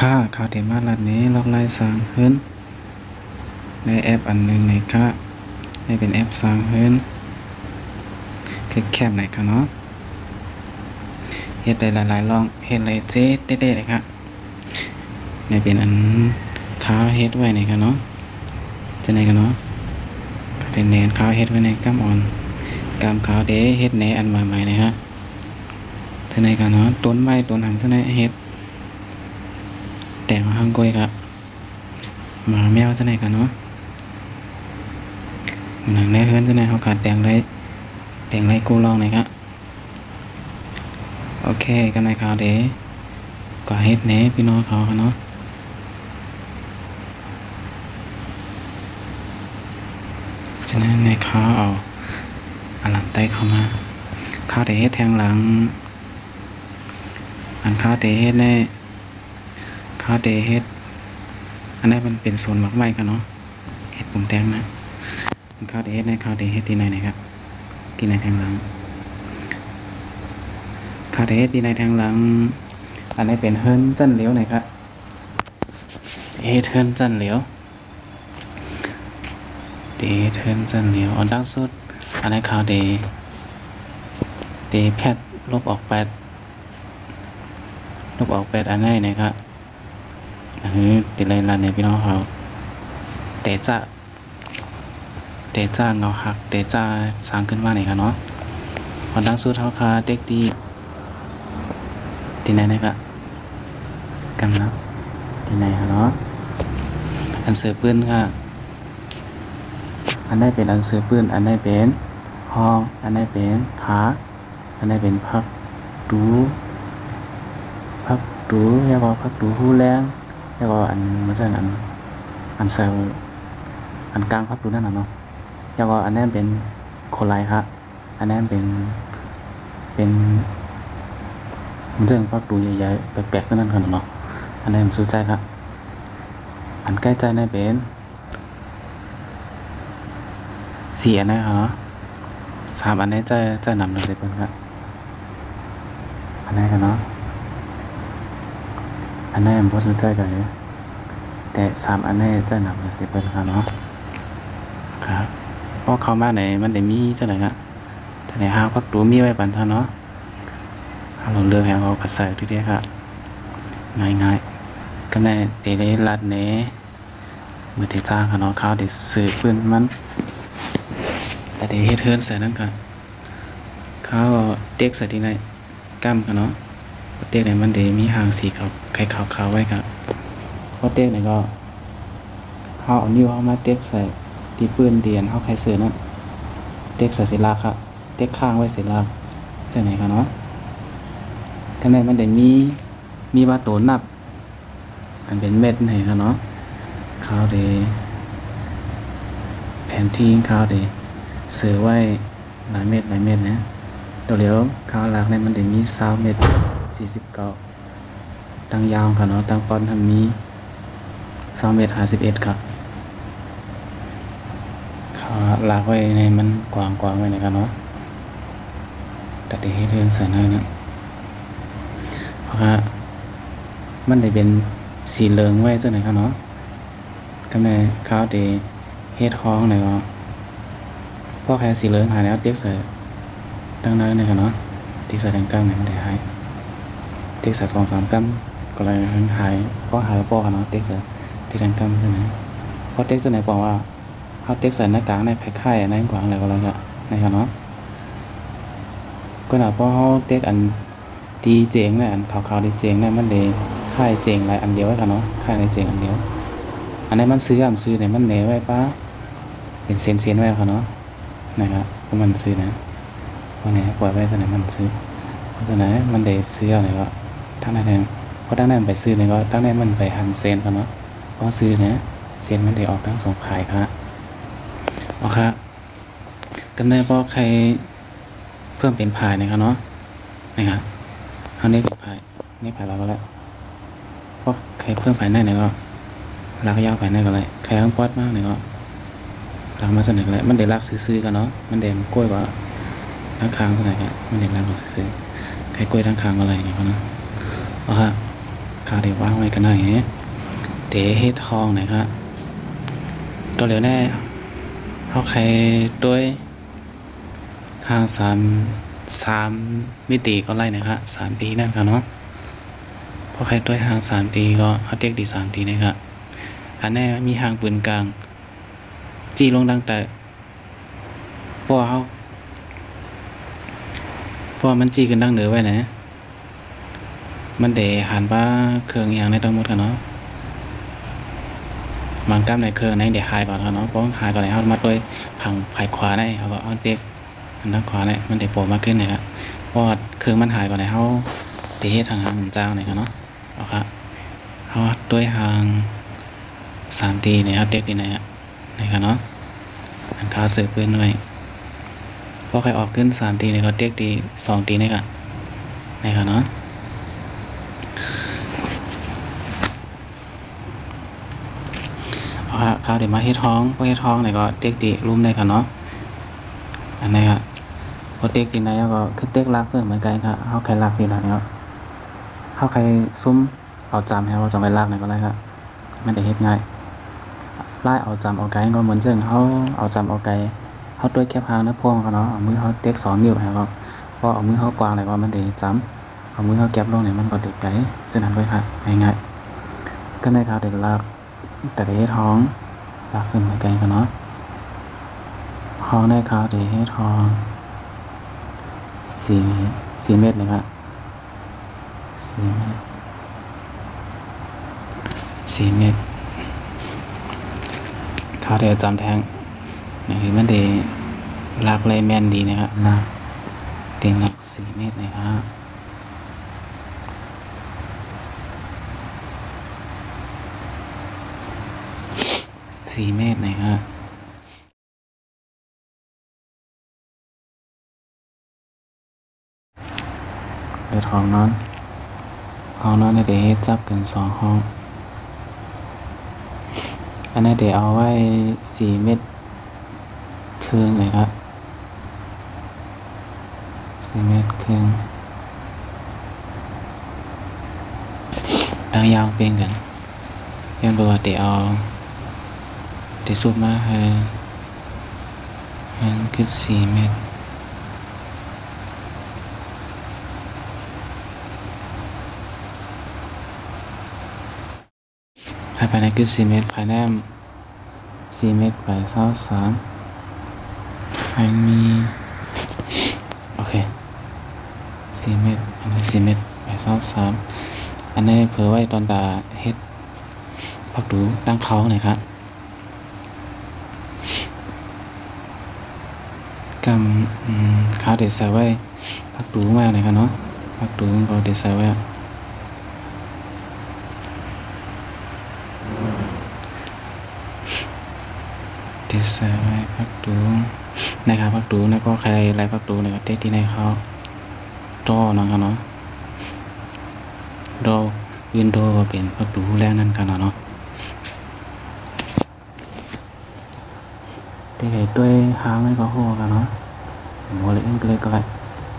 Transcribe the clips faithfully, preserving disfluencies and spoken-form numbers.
ค่าข่าวเทมาลัดนี้ลอกไล่สร้างเฮิรนในแอปอันหนึ่งในค่าในเป็นแอปสร้างเฮิรนคือแคบไหนคะเนาะเฮ็ดได้หลายๆลองเฮ็ดเลยเจ๊เด็ดๆเลยค่ะในเป็นอันข้าวเฮ็ดไว้ในค่ะเนาะจะไหนกันเนาะเป็นแนนข้าวเฮ็ดไว้ในก้ามอ่อนกามขาวเด้เฮ็ดในอันใหม่ๆนะฮะจะไหนกันเนาะต้นไม้ต้นหันจะไหนเฮ็ดแต่มาห้างกล้วยครับหมาแมวจะไหนกันเนาะหนังในเฮือนจะไหนเขาขาดแต่งไรแต่งไรกูลองเลยครับโอเคกันในข่าวเด๋ก็เฮ็ดเน่พี่น้องเขาเนาะฉะนั้นในข่าวเอาอันหลังใต้เข้ามาข่าวเด๋เฮ็ดแทงหลังอันข่าวเด๋เฮ็ดในข่าวเด๋เฮ็ดอันนี้มันเป็นส่วนหมักไม้กันเนาะเฮ็ดปุ่มแดงนะข่าวเด๋เฮ็ดในข่าวเด๋เฮ็ดที่ไหนนะครับที่ไหนแทงหลังข่าวเด๋เฮ็ดที่ไหนแทงหลังอันนี้เป็นเฮิรนจั่นเหลียวหน่อยครับเฮ็ดเฮิรนจั่นเหลียวเดเฮิรนจั่นเหลียวอันดังสุดอันนี้ข่าวเดเดแพทลบออกแปดลบออกแปดอันนี้นะครับเออติดเลยล่ะเนี่ยพี่น้องเขาเตจ้าเตจ้าเงาหักเตจ้าสร้างขึ้นมาหน่อยครับเนาะอันดังสุดเขาคาเด็กดีที่ไหนนะครับกันนะที่ไหนครับเนาะอันเสือปืนค่ะอันนี้เป็นอันเสือปืนอันนี้เป็นห้องอันนี้เป็นขาอันนี้เป็นพักดูพักดูแล้วก็พักดูหูแรงแล้วก็อันมันจะอันอันเซลอันกลางพักดูนั่นน่ะเนาะแล้วก็อันนี้เป็นโคไลครับอันนี้เป็นเป็นมันจะพักดูใหญ่ๆแปลกๆนั่นกันเนาะอันนี้มันสู้ใจครับอันใกล้ใจในเป็นสี่อันนี้ครับสามอันนี้จะจะนำหนึ่งเลยเพื่อนครับอันนี้กันเนาะอันนี้มันพอสู้ใจกันแต่สามอันนี้จะนำหนึ่งเลยเพื่อนครับเนาะครับเพราะเข้ามาไหนมันได้มีจะไหนครับแต่ในห้างพักดูมีไว้ปันท่านเนาะห้างลงเรือแหงเอากระใส่ทีเดียวครับง่ายๆก็ในเตะลัดเน่เมื่อเทจ้าค่ะเนาะเขาได้ซื้อปืนมันแต่เดี๋ยวเฮ็ดเฮิรนใส่นั่นค่ะเขาเต็กใส่ที่ไหนกั้มค่ะเนาะเต็กไหนมันเดี๋ยวมีหางสีขาวไข่ขาวขาวไว้ครับเพราะเต็กไหนก็เขาเอานิ้วเข้ามาเต็กใส่ที่ปืนเดียนเขาไข่เสือนั่นเต็กใส่เสลากค่ะเต็กข้างไว้เสลากจากไหนค่ะเนาะข้างในมันเดี๋ยวมีมีว่าโตนับอันเป็นเม็ดไหนค่ะเนาะเขาเดี๋ยวแผนที่เขาเดี๋ยวเสือไว้หลายเม็ดหลายเม็ดนะเดี๋ยวเดี๋ยวข้าวหลักเนี่ยมันจะมีสามเม็ดสี่สิบเก้าตั้งยาวค่ะเนาะตั้งปอนทำมีสามเม็ดห้าสิบเอ็ดครับข้าวหลักไว้ในมันกว้างกว้างไว้นะครับเนาะแต่ที่ให้เรื่องสารนะเพราะว่ามันได้เป็นสีเหลืองไว้เจ้าไหนครับเนาะก็ในข้าวเดเฮ็ดห้องไหนก็พอแค่สีเหลืองหายแล้วเด็กใส่ดังนั้นเนี่ยเนาะเด็กใส่ดังกล้ามเนี่ยมันได้หายเด็กใส่สองสามกล้ามก็เลยหายก็หายก็ปอเนาะเด็กใส่เด็กดังกล้ามใช่ไหมเพราะเด็กจะไหนบอกว่าเขาเด็กใส่หน้ากากในไข่ไข่ในกวางอะไรก็แล้วกันนะครับเนาะก็หนาเพราะเขาเด็กอันตีเจงเนี่ยอันขาวๆดีเจงเนี่ยมันเลยไข่เจงหลายอันเดียวไว้กันเนาะไข่ในเจงอันเดียวอันนี้มันซื้ออ่ะซื้อเนี่ยมันเหนไว้ป้าเป็นเซนเซนไว้ค่ะเนาะนะครับเพราะมันซื้อนะเพราะไหนปล่อยไว้จะไหนมันซื้อเพราะฉะนั้นมันได้ซื้ออะไรก็ทั้งนั้นเองเพราะทั้งนั้นไปซื้อเนี่ยก็ทั้งนั้นมันไปหันเซนค่ะเนาะเพราะซื้อเนี่ยเซนมันได้ออกทั้งสองขายค่ะโอเคกำเนิดพอใครเพิ่มเป็นพายนะครับเนาะนะครับเอานี้เป็นพายนี่พายเราก็แล้วเพราะใครเพิ่มพายได้เนี่ยก็เราก็ยาวพายได้ก็เลยใครต้องปอดมากเนี่ยก็เรามาเสนอเลยมันเด็กรักซื้อๆกันเนาะมันเด่นกล้วยกว่าทั้งค้างเท่าไหร่กันมันเด็กรักซื้อๆใครกล้วยทั้งค้างอะไรเนี่ยเขานะเอาฮะข้าวเดี๋ยวว่างไว้กันหน่อยเดี๋ยวเฮ็ดทองหน่อยครับตัวเหลียวแน่เขาใครด้วยทางสามสามมิติก็ไล่นะครับสามปีนั่นครับเนาะพอใครด้วยทางสามตีก็เขาเรียกดีสามตีนะครับอันนี้มีทางปืนกลางจี้ลงดังแต่เพราะเขาเพราะมันจี้ขึ้นดังเหนือไว้นะมันเดหันว่าเครื่องอย่างในทั้งหมดกันเนาะมันกล้ามในเครื่องในเดี๋ยวหายก่อนเนาะเพราะหายก่อนไหนเขามัดด้วยผังภายขวาได้เขาก็เอาเด็กอันด้านขวาเนี่ยมันเดี๋ยวโผล่มากขึ้นเลยครับเพราะเครื่องมันหายก่อนไหนเขาเดี๋ยวเฮ็ดทางหางเจ้าเนี่ยครับเนาะเอาครับเขาด้วยทางสามตีเนี่ยเขาเด็กดีนะครับนะครับเนาะอันขาเสือปืนด้วยพอใครออกขึ้นสามตีเนี่ยเขาเด็กดีสองตีเนี่ยครับนะครับเนาะข้าวเดี๋ยวมาเฮ็ดท้องพอเฮ็ดท้องเนี่ยก็เต็กตีรุ่มได้ค่ะเนาะอันนี้ครับพอเต็กตีไหนก็คือเต็กลากเส้นเหมือนกันครับเขาใครลากตีหน่อยเนาะเขาใครซุ้มเอาจำให้เราจำไปลากหน่อยก็ได้ครับไม่ได้เฮ็ดง่ายไล่เอาจำเอาไกก็เหมือนเช่นเขาเอาจำเอาไกเขาด้วยแคบหางนะพวงเขาเนาะเอามือเขาเต็กสองนิ้วนะครับพอเอามือเขากวางอะไรก็มันได้จำเอามือเขาแก็บลงเนี่ยมันก็เด็กไกจะนั้นด้วยครับง่ายๆก็ได้ครับเดี๋ยวลากแต่เฮ็ดท้องลากเส้นเหมือนกันกันเนาะท้องได้ครับเดี๋ยวเฮ็ดท้องสี่สี่เมตรนะครับสี่เมตรสี่เมตรข้าวเดี๋ยวจำแทงนี่คือมันเดลากเลยแม่นดีนะครับลากเตียงหลักสี่เมตรนะครับสี่เมตรนะครับเดี๋ยวห้องนอนห้องนอนเดี๋ยวเฮ็ดจับกันสองห้องอันนี้เดี๋ยวเอาไว้สี่เมตรครึ่งเลยครับสี่เมตรครึ่งดังยาวเป็นกันยังบอกว่าเดี๋ยวเอาเดี๋ยวสุดมาให้มันคือสี่เมตรภายในคือสี่เมตรภายในสี่เมตรไปเศร้าสามภายมีโอเคสี่เมตรอันนี้สี่เมตรไปเศร้าสามอันนี้เผื่อไว้ตอนดาเฮ็ดพักดูดังเขาหน่อยครับกำข้าวเด็ดใส่ไว้พักดูมากเลยครับเนาะพักดูก็เด็ดใส่ไว้เด็ดใส่ไว้พักดูนะครับพักดูนะก็ใครอะไรพักดูเนี่ยเต็กที่ในเขาโตนะครับเนาะโดวินโดว์ก็เป็นพักดูแรกนั่นกันเนาะเด็กด้วยหางไม่ก็หัวกันเนาะโมเลกุลเล็กก็เลย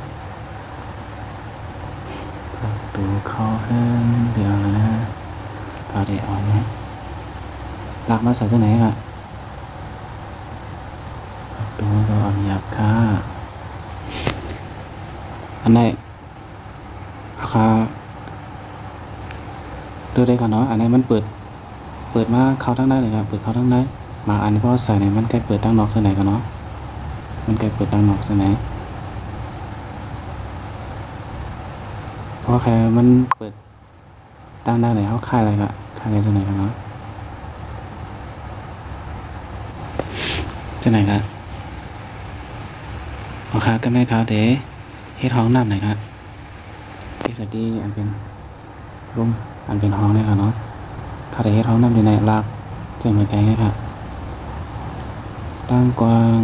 ประตูเข้าเพิ่มเดี๋ยวแล้วนะก็เดี๋ยวเอาเนี่ยหลักมาใส่ที่ไหนครับประตูก็เอาหยับค่าอันไหนราคาดูได้กันเนาะอันไหนมันเปิดเปิดมาเข้าทั้งได้เลยครับเปิดเข้าทั้งได้มาอันนี้พอใส่เนี่ยมันใกล้เปิดตั้งนอกใส่ไหนกันเนาะมันใกล้เปิดตั้งนอกใส่ไหนเพราะแค่มันเปิดตั้งได้เลยเขาค่ายอะไรกันค่ายอะไรใส่ไหนกันเนาะใส่ไหนกันเอาขาก็ไม่เขาเด๋เฮ็ดห้องน้ำไหนครับเฮ็ดสดีอันเป็นร่มอันเป็นห้องเนี่ยครับเนาะเขาเด๋เฮ็ดห้องน้ำอยู่ในลากเจ๋งเหมือนกันครับตั้งกว้าง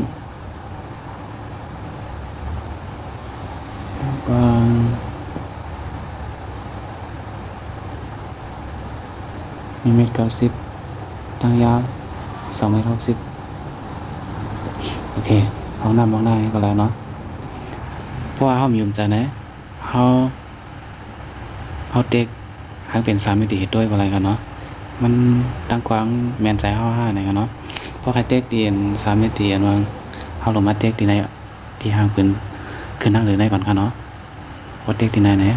ตั้งกว้างมีเมตรเก้าสิบตั้งยาวสองเมตรหกสิบโอเคห้องน้ำมองได้ก็แล้วเนาะเพราะว่าเขามียุ่มใจนะเขาเขาเด็กหากเป็นสามมิติด้วยอะไรกันเนาะมันดังกว้างแมนใจเฮาห้าไหนกันเนาะเพราะใครเต็กตีนสามมิติอันว่าเฮาลงมาเต็กตีในที่ห่างปืนขึ้นนั่งหรือในก่อนค่ะเนาะว่าเต็กตีในไหน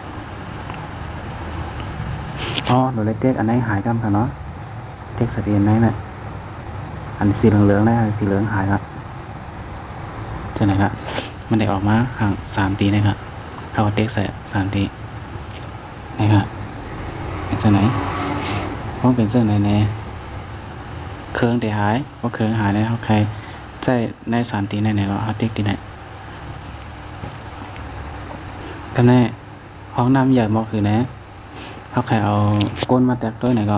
อ๋อโดยเต็กอันไหนหายกันค่ะเนาะเต็กสตีนไหนน่ะอันสีเหลืองๆนะสีเหลืองหายครับเจ้าไหนครับมันได้ออกมาห่างสามตีนะครับเอาเต็กใส่สามตีนะครับเป็นเจ้าไหนเพราะเป็นเจ้าไหนเนี่ยเครื่องได้หายเพราะเครื่องหายแล้วเขาใครใจในสามตีไหนไหนก็เอาเต็กตีไหนกันแน่ห้องน้ำใหญ่มากคือนะเขาใครเอาก้นมาแตกด้วยไหนก็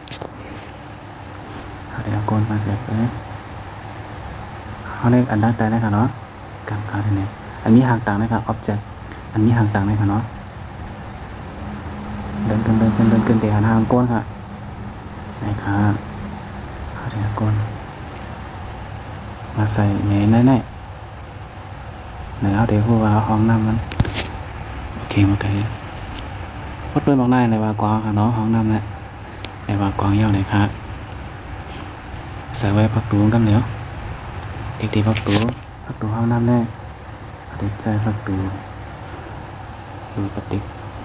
เดี๋ยวก้นมาแตกเลยเขาเรียกอันดับใดนะครับเนาะกลางกลางเนี่ยอันนี้ห่างต่างนะครับ object อันนี้ห่างต่างนะครับเนาะเดินขึ้นเดินขึ้นเดินขึ้นเดี๋ยวห่างก้นค่ะนะครับเขาเรียกก้นมาใส่ในในในไหนเอาเดี๋ยวพูดว่าห้องน้ำมันโอเคโอเควัดด้วยบอกได้เลยว่ากว้างค่ะเนาะห้องน้ำเนี่ยแต่ว่ากว้างยาวเลยครับใส่ไว้พักตูนกันเดี๋ยวเด็กที่พักตูพักตูห้องน้ำแน่เด็กใจพักตูดูปฏิ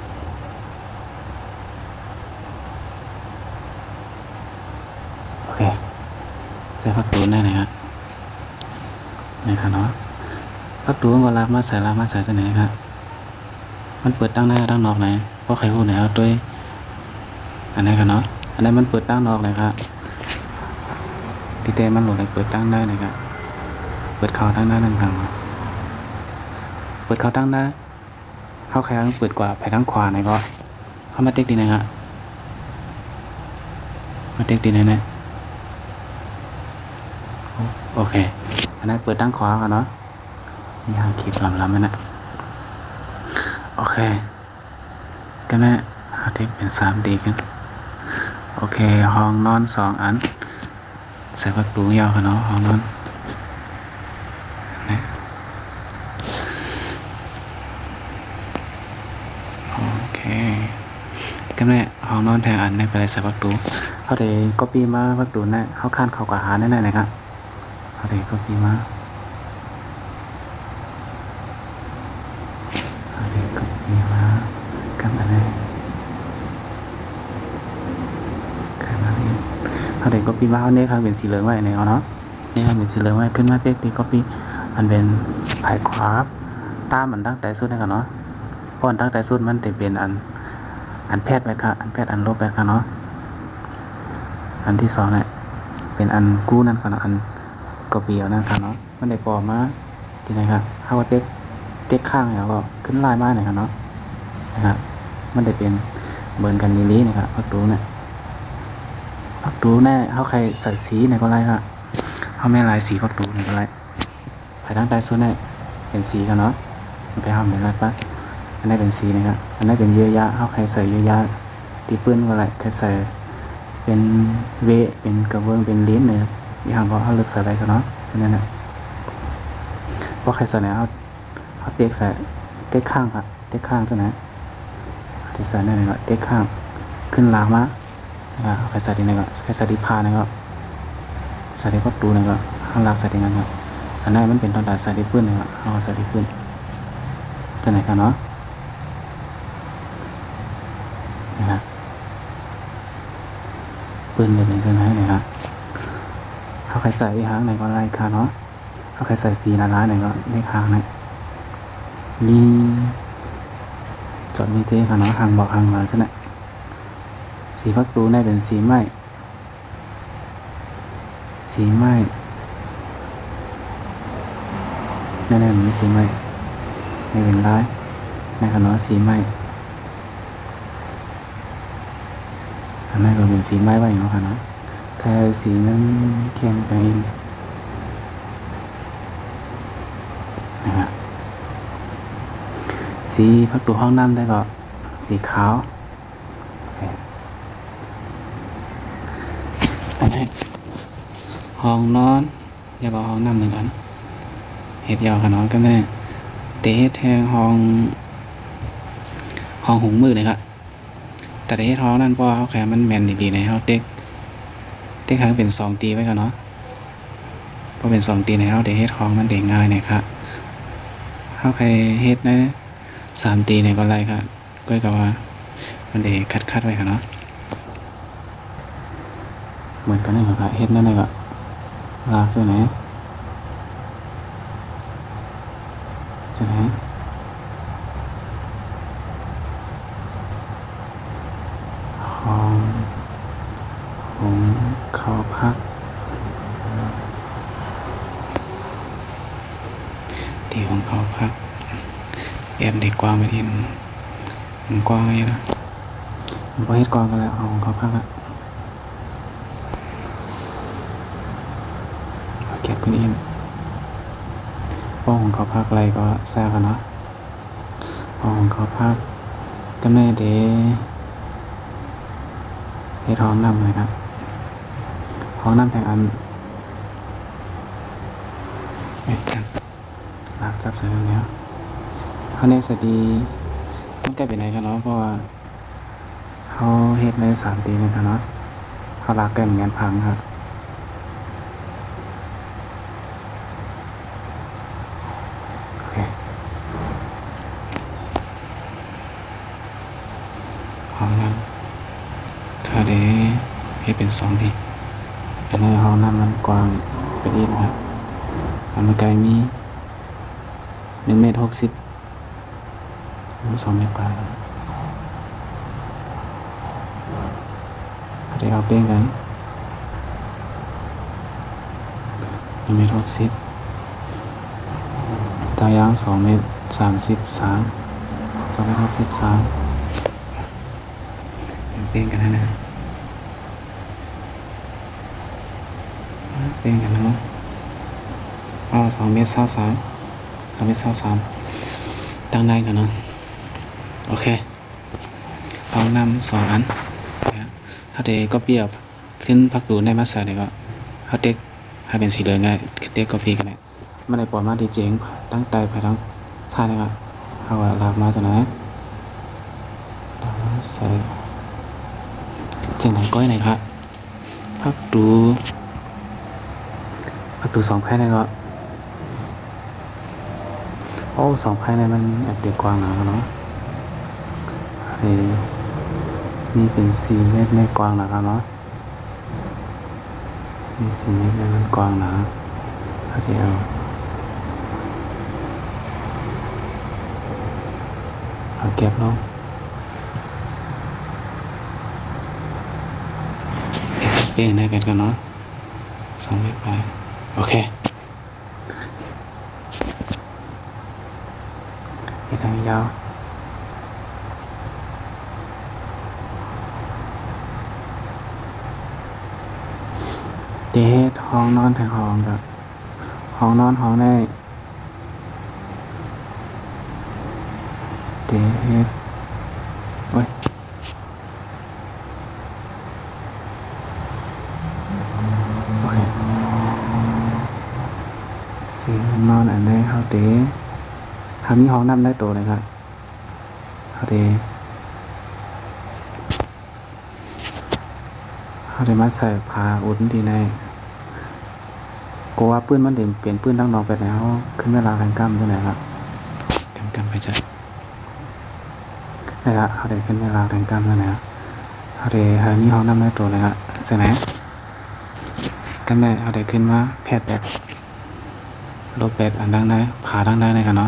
โอเคใส่พักตูนได้เลยครับนี่ค่ะเนาะพักตูก็ลากมาใส่ลากมาใส่จะไหนครับมันเปิดตั้งหน้าตั้งนอกไหนเพราะใครพูดไหนเอาด้วยอันนี้ค่ะเนาะอันนี้มันเปิดตั้งนอกเลยครับที่เต้มันหลุดเลยเปิดตั้งได้เลยครับเปิดเขาตั้งได้นั่นครับเปิดเขาตั้งได้เข้าใครต้องเปิดกว่าไปทั้งขวาไหนก็เข้ามาเต็กดีนะครับมาเต็กดีไหนเนี่ยโอเคอันนั้นเปิดตั้งขวากันเนาะมีทางขีดลำลำนั่นนะโอเคก็แม่เอาเทคเป็นสามดีกันโอเคห้องนอนสองอันใส่ประตูยาวกันเนาะห้องนอนนะโอเคก็แม่ห้องนอนแทนอันในไปเลยใส่ประตูเขาเดี๋ยวก็ปีมาประตูนั่นเขาคานเขากว่าหาแน่ๆนะครับเขาเดี๋ยวก็ปีมาเขาเดี๋ยวก็ปีมากันอะไรเขาเด็กก็ปีมาเขาเนี่ยครับเป็นสีเหลืองไว้ในเนาะนี่ครับเป็นสีเหลืองไว้ขึ้นมาเด็กดีก็ปีอันเป็นผายขวาตามมันตั้งแต่สุดนะครับเนาะเพราะอันตั้งแต่สุดมันจะเป็นอันอันแพทย์ไปค่ะอันแพทย์อันลบไปค่ะเนาะอันที่สองเนี่ยเป็นอันกู้นั่นค่ะเนาะอันก็ปีเอานั่นค่ะเนาะมันได้ปอมาที่ไหนครับถ้าว่าเด็กเด็กข้างเนี่ยก็ขึ้นลายมาหน่อยครับเนาะนะครับมันได้เป็นเบิร์นกันนี้นะครับพักดูเนี่ยพักดูแน่เขาใครใส่สีไหนก็ไรครับเขาไม่ลายสีพักดูไหนก็ไรภายด้านใต้ส่วนไหนเป็นสีกันเนาะมันไปห้ามเป็นไรปะอันนี้เป็นสีนะครับอันนี้เป็นเยื่อยะเขาใครใส่เยื่อยะตีปื้นก็ไรใครใส่เป็นเวเป็นกระเบื้องเป็นลิ้นเนี่ยอย่างก็เขาเลือกใส่อะไรกันเนาะฉะนั้นนะเพราะใครใส่เนี่ยเขาเขาเด็กใส่เด็กข้างครับเด็กข้างจะไหนที่ใส่ได้เลยก็เด็กข้างขึ้นลางมาใครใส่ดีเนี่ยก็ใครใส่ดีพาเนี่ยก็ใส่ดีพักดูเนี่ยก็ข้างลางใส่ดีงั้นครับอันนั้นมันเป็นตอนใส่ดีปื้นเนี่ยก็เอาใส่ดีปื้นจะไหนกันเนาะนะครับปืนเป็นยังไงนะครับเขาใครใส่หางไหนก็ไล่ค่ะเนาะเขาใครใส่สีละล้านไหนก็เลขหางไหนนี่จดมีเจค่ะเนาะหางบอกหางมาใช่ไหมสีพักตูได้เป็นสีไม้สีไม้แน่ๆมีสีไม้ไม่เป็นร้ายนะครับเนาะสีไม้อันนั้นก็เป็นสีไม้ไว้เนาะค่ะเนาะแค่สีนั้นเข้มไปนะครับสีพักตูห้องน้ำได้ก็สีขาวอันนี้ห้องนอนแล้วก็ห้องน้ำเหมือนกันเห็ดยาวค่ะเนาะก็แม่เตะแทงห้องห้องหุงมือเลยครับแต่ได้เฮ็ดห้องนั่นเพราะว่าเฮาแค่มันแม่นดีๆในเฮาเต็กเต็กให้เป็นสองตีไว้ก่อนเนาะพอเป็นสองตีในเฮาได้เฮ็ดห้องมันได้ง่ายเนี่ยครับเฮาใครเฮ็ดนะสามตีเนี่ยก็ไรครับก็ก็ว่ามันได้คัดๆไว้ครับเนาะเหมือนกันนี่ครับเฮ็ดนั่นเลยก็ลากเส้นไหนใช่ไหมห้องของเขาพักที่ของเขาพักแอบเด็กกว้างไปทีมันกว้างไงนะมันพอเฮ็ดกว้างกันแล้วของเขาพักละเก็บขึ้นอินป้องของเขาพักอะไรก็แซ่กันเนาะป้องของเขาพักก็แม่เดเฮ็ดห้องน้ำเลยครับห้องน้ำแทงอันเอ๊ะกันลากจับใส่ตรงนี้เขาในสดีมันใกล้ไปไหนกันเนาะเพราะว่าเขาเฮ็ดในสามตีนะครับเนาะเขาลากใกล้เหมือนกันพังครับโอเคห้องน้ำถ้าได้เฮ็ดเป็นสองดีแต่ในห้องน้ำมันกว้างไปอีกครับมันไกลมีหนึ่งเมตรหกสิบสองเมตรปลายเดี๋ยวเอาเป้งกันหนึ่งเมตรหกสิบตายางสองเมตรสามสิบสามสองเมตรหกสิบสามเป้งกันนะนะเป้งกันนะเอาสองเมตรเศร้าสามสองเมตรเศร้าสามตั้งได้กันเนาะโอเคเอานำสองอันถ้าเด็กก็เปรียบขึ้นพักดูในมาสาเด็กก็เขาเด็กให้เป็นสีเหลืองไงเด็กก็พีกันเนี่ยไม่ได้ปล่อยมาดีเจงตั้งใจไปทั้งชาตินะครับเอาลากมาจากไหนลากมาใส่จากไหนก้อยไหนครับพักดูพักดูสองแพร่เนี่ยก็โอ้สองไพ่ในมันแอบเด็กกว้างหนาเนาะเฮ้นี่เป็นสี่เมตรไม่กว้างนะครับเนาะมีสี่เมตรมันกว้างหนาเดี๋ยวเอาเก็บลงเป้งได้กันกันเนาะสองเมตรไปโอเคทางยาวเจดห้องนอนทางห้องกับห้องนอนห้องได้เจดโอ้ยโอเคสีนอนอันนี้เขาเตะทำมีห้องน้ำได้ตัวเลยครับเขาเดเขาเดมาใส่ผ้าอุ่นดีในกลัวว่าปื้นมันเด่นเปลี่ยนปื้นตั้งนอกไปแล้วขึ้นเวลาแข่งกล้ามตัวไหนครับแข่งกล้ามไปจ้ะนะครับเขาเดขึ้นเวลาแข่งกล้ามตัวไหนเขาเดเขามีห้องน้ำได้ตัวเลยครับใช่ไหมกันได้เขาเดขึ้นมาแพทย์แบบลบแบบอันดังได้ผ่าดังได้เลยครับเนาะ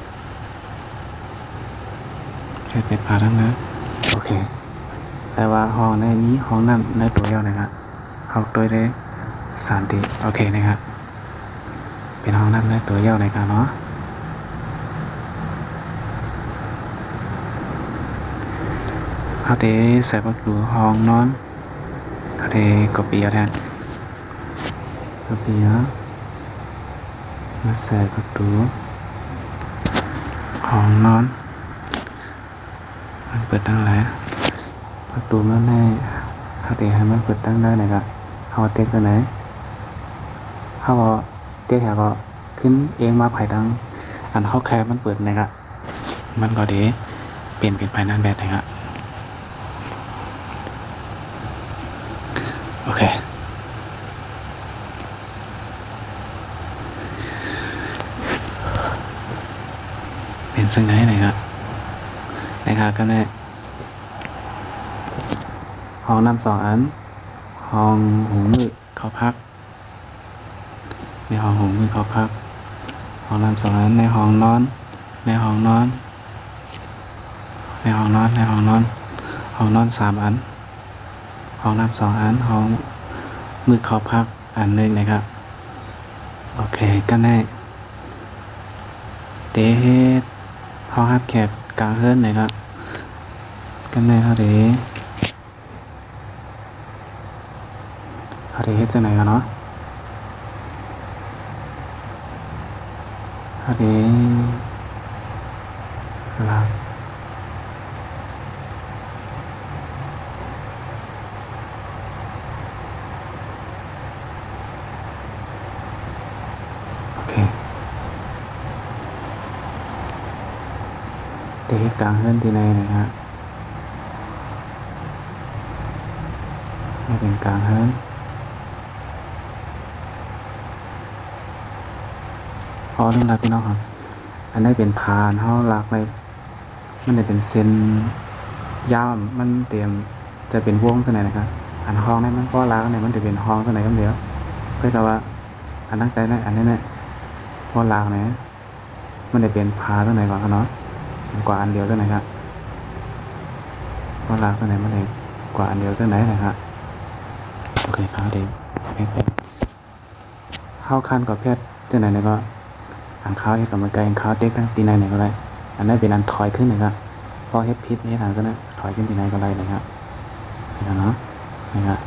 เป็นผ่าทั้งนั้นโอเคแต่ว่าห้องในนี้ห้องน้ำในตัวเดียวนะครับห้องตัวได้สามตีโอเคนะครับเป็นห้องน้ำในตัวเดียวนะครับเนาะเขาเทใส่ประตูห้องนอนเขาเทกบเปียแทนกบเปียมาใส่ประตูห้องนอนมันเปิดตั้งแล้วประตูมันแน่เขาเตะให้มันเปิดตั้งได้นะครับเขาเตะจากไหนเขาก็เตะแถวก็ขึ้นเองมาภายดังอันเขาแคบมันเปิดนะครับมันก็เดี๋ยวเปลี่ยนเป็นภายในแบบนะครับโอเคเป็นซึ่งไหนไหนครับนะครับก็ได้ห้องน้ำสองอันห้องหูมืดเขาพักในห้องหูมืดเขาพักห้องน้ำสองอันในห้องนอนในห้องนอนในห้องนอนในห้องนอนห้องนอนสามอันห้องน้ำสองอันห้องมืดเขาพักอันหนึ่งนะครับโอเคก็ได้เตะเฮ็ดห้องฮับแคบกลางเฮิร์นนะครับก็ได้เขาเดเขาเดเฮ็ดจะไหนกันเนาะเขาเดหลับโอเคเตะเฮ็ดกลางเฮิร์นที่ไหนนะครับไม่เป็นกลางเฮิร์นพอเรื่องราวพี่น้องครับอันนี้เป็นพานเฮาลากไปมันได้เป็นเส้นยาวมันเตรียมจะเป็นวงจังไหนนะครับอันห้องนั้นมันก็ลากเนี่ยมันจะเป็นห้องจังไหนกันเดียวเพื่อกับว่าอันนั้นใจนะอันนี้เนี่ยพอลากเนี่ยมันได้เป็นพาจังไหนก่อนครับเนาะกว่าอันเดียวจังไหนครับพอลากจังไหนมันได้กว่าอันเดียวจังไหนนะครับโอเคครับเดี๋ยวเข้าขั้นกับแพทย์จังไหนเนี่ยก็อันข้าวเฮ็ดกับมันไก่อันข้าวเด็กนะตีไหนไหนก็ได้อันนั้นเป็นอันถอยขึ้นนะครับพอเฮ็ดพิษเฮ็ดทางก็นะถอยขึ้นตีไหนก็ได้นะครับนี่นะเนาะนะครับ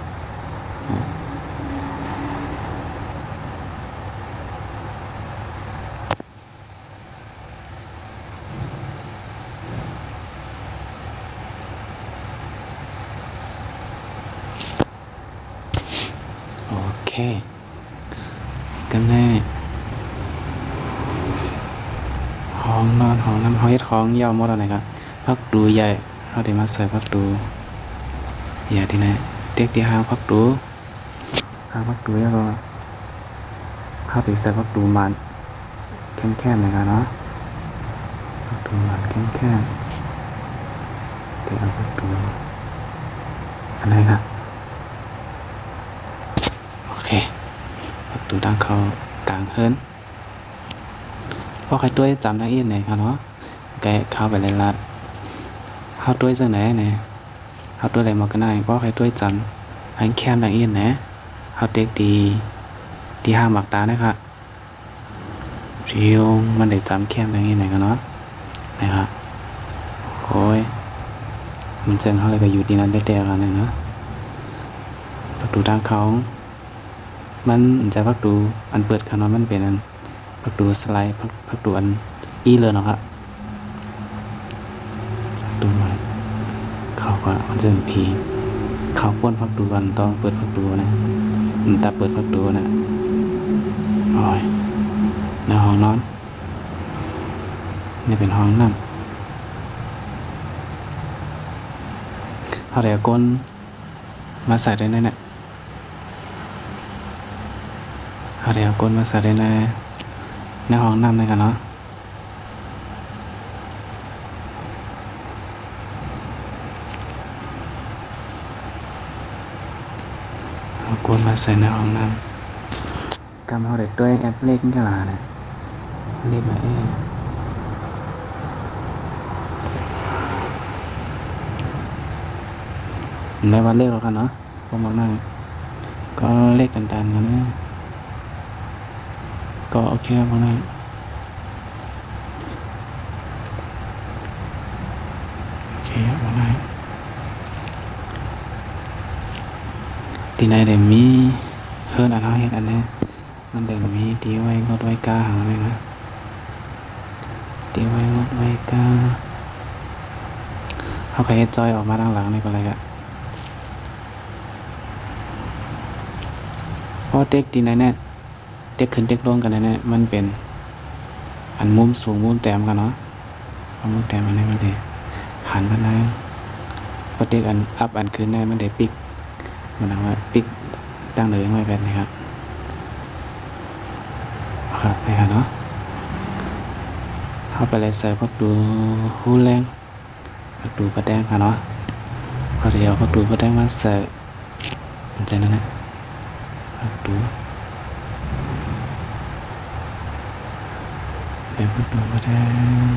โอเคกันแน่ห้องนอนห้องน้ำห้องเฮ็ดของยาวหมดแล้วนะครับพักดูใหญ่เขาได้มาใส่พักดูอย่าที่ไหนเด็กที่ห้างพักดูห้างพักดูแล้วก็เขาได้ใส่พักดูมันแข็งๆนะครับเนาะพักดูมันแข็งๆเดี๋ยวเอาพักดูอันไหนครับโอเคพักดูดังเขากลางเฮิร์นพอใครด้วยจำได้อีกไหนครับเนาะแกเข้าไปเลยลัดเขาด้วยจังไหนเนี่ยเขาด้วยอะไรมากันได้เพราะใครด้วยจำให้แคมได้อีกนะเขาเด็กดีที่ห้าหมักตานะครับเรียวมันได้จำแคมได้อีกไหนกันเนาะนะครับโอ้ยมันเจงเขาเลยก็อยู่ดีนั้นได้แต่กันเลยนะประตูทางเขามันจะพักดูอันเปิดขนมมันเป็นอันพักดูสไลด์พักพักดูอันอีเลยเนาะครับดูมาเขาก็มันจะผีเขาป้นพักดูกันต้องเปิดพักดูนะแต่เปิดพักดูนะโอ้ยในห้องนอนนี่เป็นห้องนั่งเขาเดี๋ยวก้นมาใส่ได้แน่เนี่ยเขาเดี๋ยวก้นมาใส่ได้ในในห้องน้ำเลยกันเนาะเอาก้นมาใส่ในห้องน้ำกำเขาเด็ดด้วยแอปเล็กนี่ล่ะนะเล็กมาเองไม่ว่าเลขหรอกกันเนาะพวกมันนั่งก็เลขกันๆกันนะก็โอเคพวกนั้นโอเคพวกนั้นที่ไหนได้มีเฮิร์นอันนั้นเฮ็ดอันนี้มันได้มีตีไว้งดไว้กาหาเลยนะตีไว้งดไว้กาเขาใครเฮ็ดจอยออกมาด้านหลังนี่ก็อะไรกะเพราะเด็กที่ไหนเนี่ยเด็กขึ้นเด็กลงกันเนี่ยมันเป็นอันมุมสูงมุมแต้มกันเนาะเอามุมแต้มอันนี้มันได้หันไปไหนพอเด็กอันอัพอันขึ้นเนี่ยมันได้ปิกมันเอาไว้ปิดตั้งเลยไว้แบบนี้ครับครับนี่ครับเนาะเข้าไปเลยใส่พักดูหูแรงพักดูประแดงค่ะเนาะพอเดียวพักดูประแดงมาใส่มันจะนั่นนะพักดูเดี๋ยวพักดูประแดง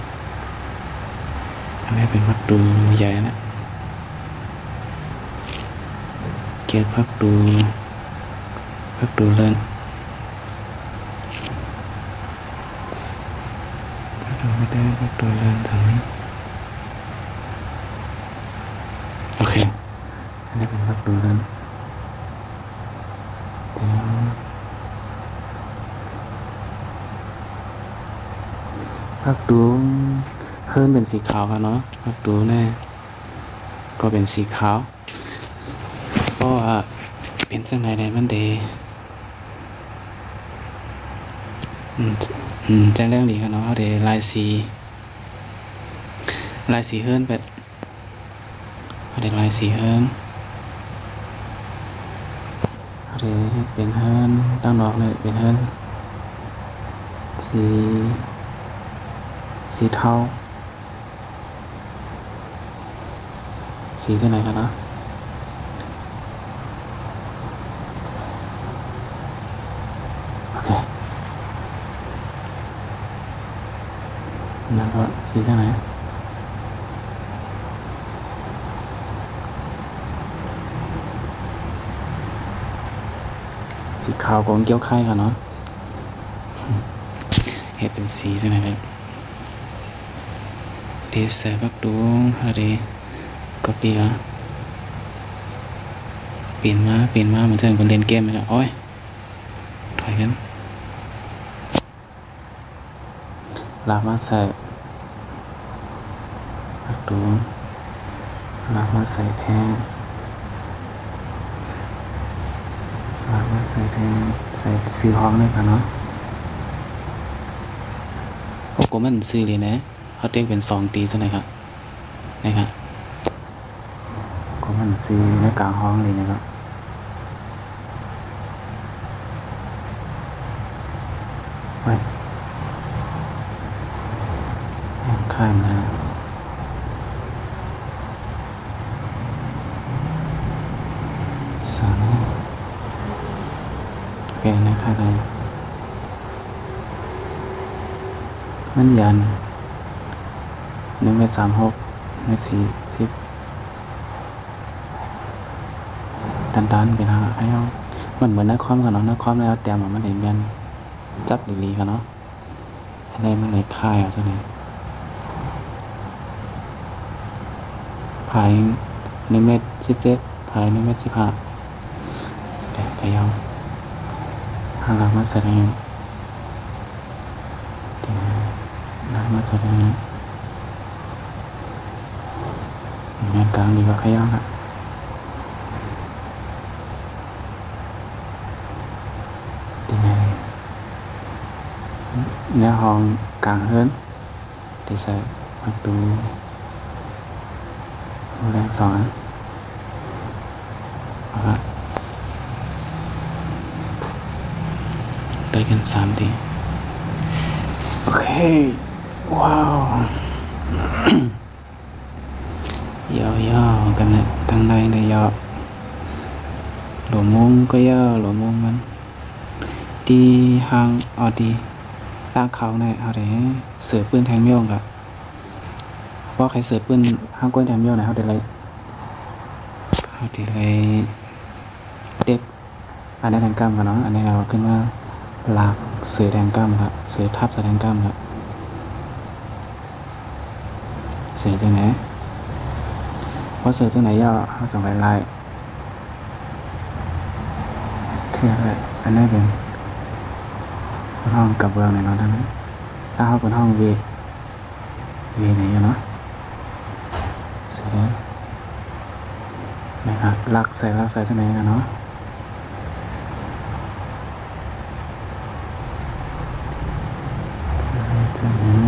อันนี้เป็นพักดูใหญ่นะเก็บพักดูพักดูเล่นพักดูประแดงพักดูเล่นทางนี้โอเคอันนี้เป็นพักดูเล่นเดี๋ยวพักดูเฮิร์นเป็นสีขาวครับเนาะพักดูแน่ก็เป็นสีขาวเพราะว่าเป็นจังไหนได้มันเดอืมอืมแจ้งเรื่องนี้ครับเนาะเดลายสีลายสีเฮิร์นแบบเดลายสีเฮิร์นเดเป็นเฮิร์นตั้งนอกเลยเป็นเฮิร์นสีสีเทาสีที่ไหนกันเนาะโอเคแล้วก็สีที่ไหนสีขาวของเกี้ยวไข่ค่ะเนาะเห็นเป็นสีที่ไหนเลยดีใส่บักดูอะไรก็ปีละเปลี่ยนมาเปลี่ยนมาเหมือนเช่นคนเล่นเกมเลยครับโอ้ยถอยกันลากมาใส่บักดูลากมาใส่แทนลากมาใส่แทนใส่สีห้องเลยค่ะเนาะโอ้โหมันสีเลยนะเขาเรียกเป็นสองตีใช่ไหมครับนะครับก็มันซีในกลางห้องเลยนะครับไว้ข้ามนะสามโอเคนะครับเลยมันยันหนึ่งเมตรสามหกเมตรสี่สิบดันดันเป็นหางให้เอามันเหมือนนักคอมกันเนาะนักคอมแล้วแต่มันมันเห็นยันจับดีๆกันเนาะอันนี้มันเลยคายเอาซะเลยภายหนึ่งเมตรสิบเจ็ดภายหนึ่งเมตรสิบห้าแต่ก็ยังหาหลักมาแสดงแต่หลักมาแสดงงานกลางดีกว่าขยันอ่ะที่ไหนเนื้อห้องกลางเฮิร์นที่ใส่มาดูแรงสอนนะครับได้กันสามทีโอเคว้าวยาวๆกันนะทางในในยาวหลวมงก็ยาวหลวมงมันตีหางออดีลากเขาในอะไรเสือปืนแทงเมี่ยงกับเพราะใครเสือปืนห้างก้นแทงเมี่ยงนะเขาเดี๋ยวเลยเขาเดี๋ยวเลยเด็กอันนี้แทงกล้ามกันเนาะอันนี้เราขึ้นมาลากเสือแทงกล้ามครับเสือทับเสือแทงกล้ามครับเสือจังไหนเพราะเสือจังไหนย่อเขาจะไปไล่เชื่อเลยอันนี้เป็นห้องกับเบื้องในเนาะท่านถ้าเขาเป็นห้อง V V ไหนอยู่เนาะเสร็จแล้วนะครับลักใส่ลักใส่จังไหนกันเนาะจังนี้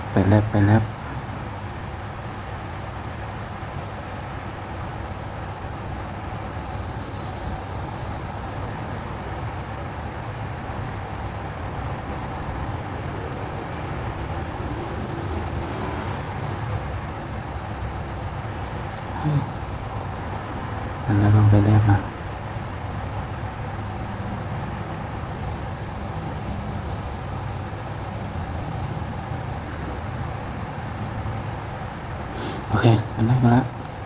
ไปแลบไปแลบแล้วลองไปแลบนะโอเคอันนั้นมาแล้ว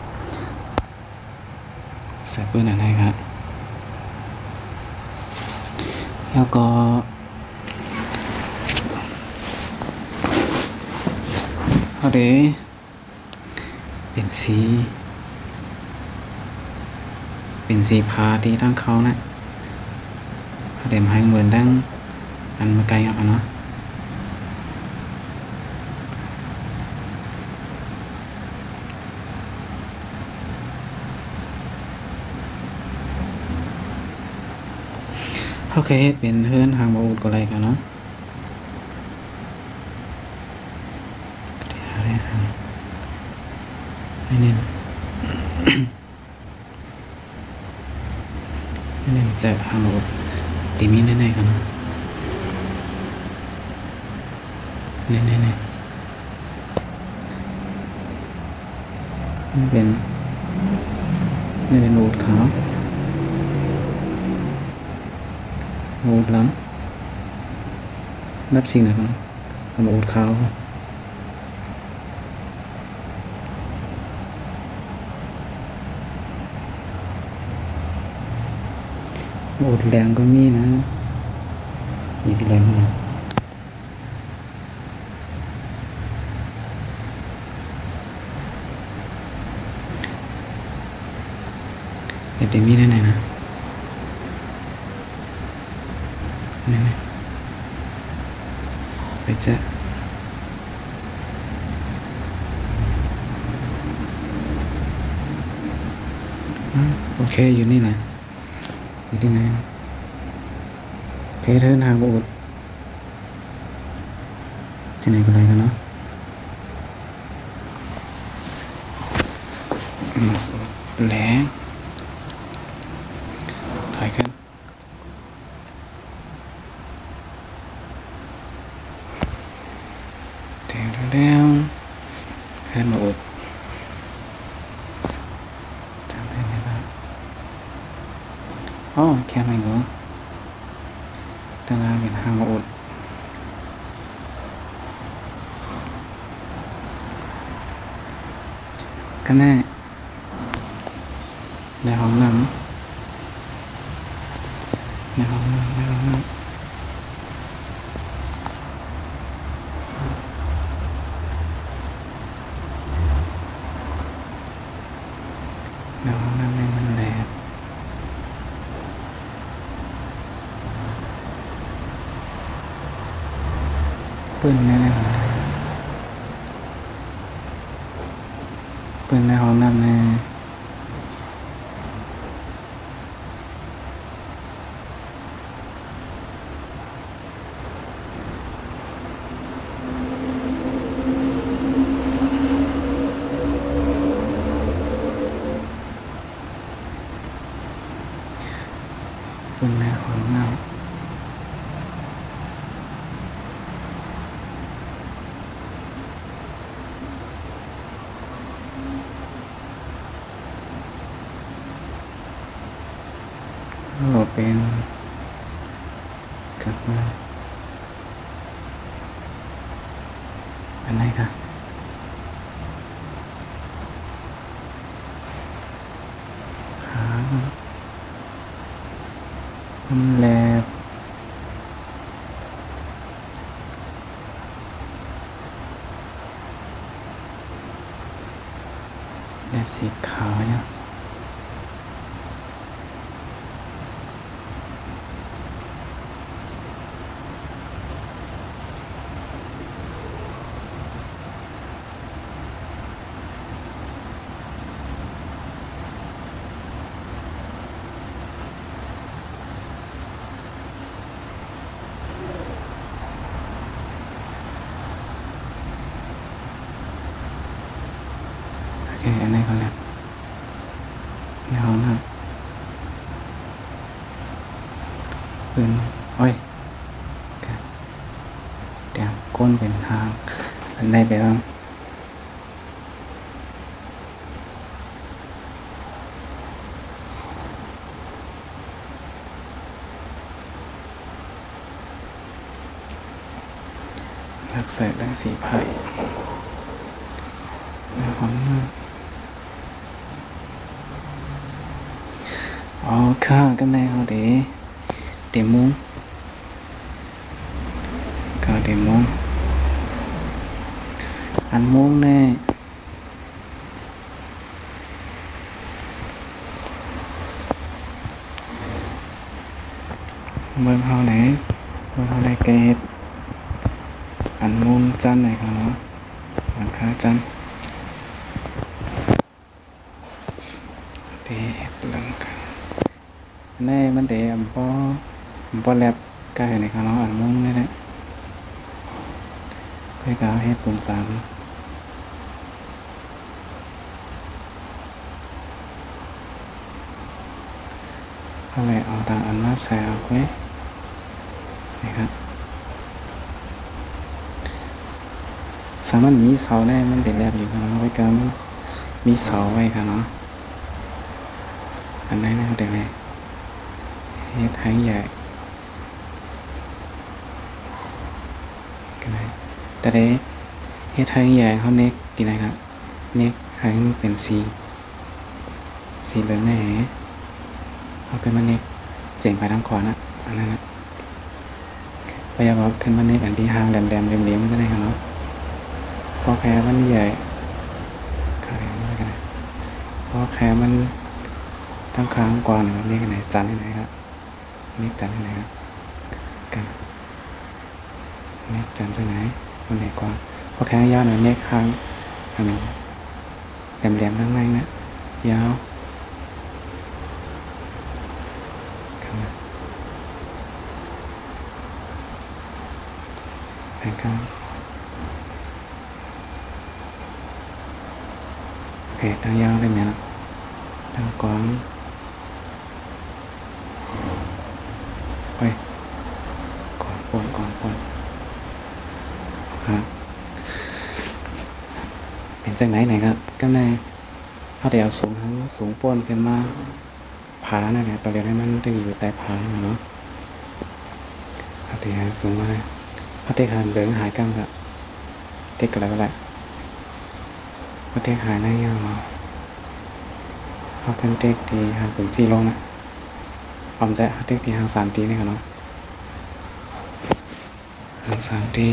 ใส่ปืนอันไหนครับแล้วก็เอาเดี๋ยวเป็นสีเป็นสีพาที่ทั้งเขานะเอาเดี๋ยวให้เหมือนดังอันมาไกลเอาเนาะโอเคเป็นเฮือนทางบอูดก็ไรกันเนาะนี่นี่นี่จะทางบอูดตีมีแน่ๆกันเนาะนี่นี่นี่นี่เป็นนี่เป็นอูดขาวอูดล้ำนับสิ่งไหนกันทำอูดขาวอูดแรงก็มีนะอีกแรงนะเดี๋ยวมีได้ไหนนะนี่นี่ไปเจอโอเคอยู่นี่แหละอยู่ที่ไหนเพจเทิร์นทางบูดที่ไหนก็ได้กันเนาะแหลงถ่ายกันเดี๋ยวเดี๋ยวให้มาอุดจำได้ไหมบ้างอ๋อแค่ไม่รู้ด้านล่างเป็นทางมาอุดก็แน่ในห้องน้ำในห้องน้ำในห้องน้ำในห้องน้ำในมันแดดปืนในในห้องปืนในห้องน้ำในปืนในห้องน้ำก็เป็นกลับมาอันไหนคะขาน้ำแลบแลบสีขาวเนี่ยเอออันนี้เขาเรียกในห้องน้ำเป็นโอ้ยเดี๋ยวก้นเป็นทางอันใดไปบ้างรักใส่ได้สีไผ่ในห้องน้ำอ๋อข้างกันในเขาเด๋เต็มมุ้งก็เต็มมุ้งอันมุ้งแน่เมื่อเขาไหนเมื่อเขาได้เกตอันมุ้งจันไหนครับเนาะหลังคาจันเดหลังคาแน่มันเดอันบ่อันบ่แลบใกล้ไหนครับเนาะอันมุ้งนี่แหละเพื่อการเฮ็ดปูนจันก็เลยเอาตาอันมาใส่เอาไว้นะครับสามารถมีเสาได้มันเป็นแลบอยู่ครับเนาะไว้ก็มันมีเสาไว้ครับเนาะอันไหนนะครับเดี๋ยวนี้เฮ็ดให้ใหญ่กันเลยแต่เด้เฮ็ดให้ใหญ่เขาเน็กดีนะครับเน็กให้มันเป็นสีสีเหลืองแน่เอาขึ้นมาเน็กเจ๋งไปทางขวานะอันนั้นนะพยายามเอาขึ้นมาเน็กอันที่ห่างแหลมๆเหลี่ยมๆมันจะได้ครับเนาะพอแค่มันใหญ่ก็เลยไม่กันเลยพอแค่มันทั้งค้างกว่าหนึ่งนี่กันไหนจันที่ไหนครับนี่จันที่ไหนครับกันนี่จันที่ไหนมันไหนกว่าพอแค่ยาวหน่อยเน็กห่างอันนี้แหลมๆข้างในนะยาวกันนะแบ่งกันโอเคทางยาวได้ไหมนะทางกว้างเฮ้ยก่อนปนก่อนปนครับเป็นจากไหนไหนครับก็ในเขาเดี๋ยวสูงทั้งสูงปนขึ้นมาผานั่นแหละเราเรียกให้มันได้อยู่ใต้ผาเนาะเขาเดี๋ยวสูงมาเขาเทหายเหลืองหายกล้ามครับเทกอะไรก็ได้เขาเทหายได้ยังเนาะเขาเป็นเทกดีหางเป็นจีโร่นะผมจะเทกดีหางสามตีนี่ครับเนาะหางสามตี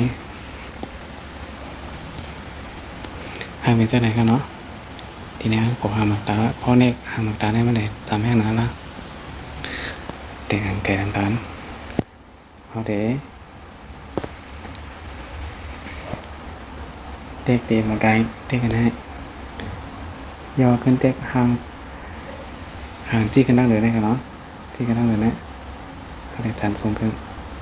หางเป็นเจ้าไหนกันเนาะทีนี้ผมหาหมักตาเพราะเนี่ยหาหมักตาได้มาเลยจำแม่นานละเด็กแก่ดันๆเอาเด็กเด็กดีมาไกลเด็กกันให้ย่อขึ้นเด็กหางหางจี้กันนั่งเลยได้กันเนาะจี้กันนั่งเลยนะก็เลยจันสูงขึ้น